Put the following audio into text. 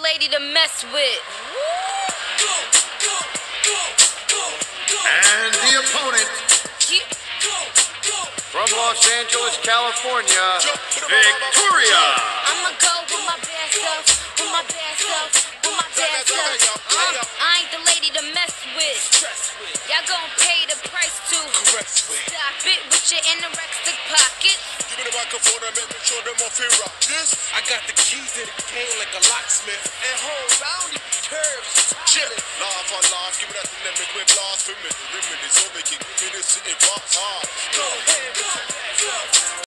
lady to mess with. And the opponent, from Los Angeles, California, Victoria. I'ma go with my bad self, with my bad self, with my bad self. I ain't the lady to mess with. Y'all gon' pay the price to stop it with your anorexic pockets. Give me the microphone and make me show them off here rock this. I got the keys to the game like a locksmith. And hold down the curves. Shit. Laugh on laugh, give me that thing that make me blast for me. Remedy, so they can give me this in box hard. Go ahead,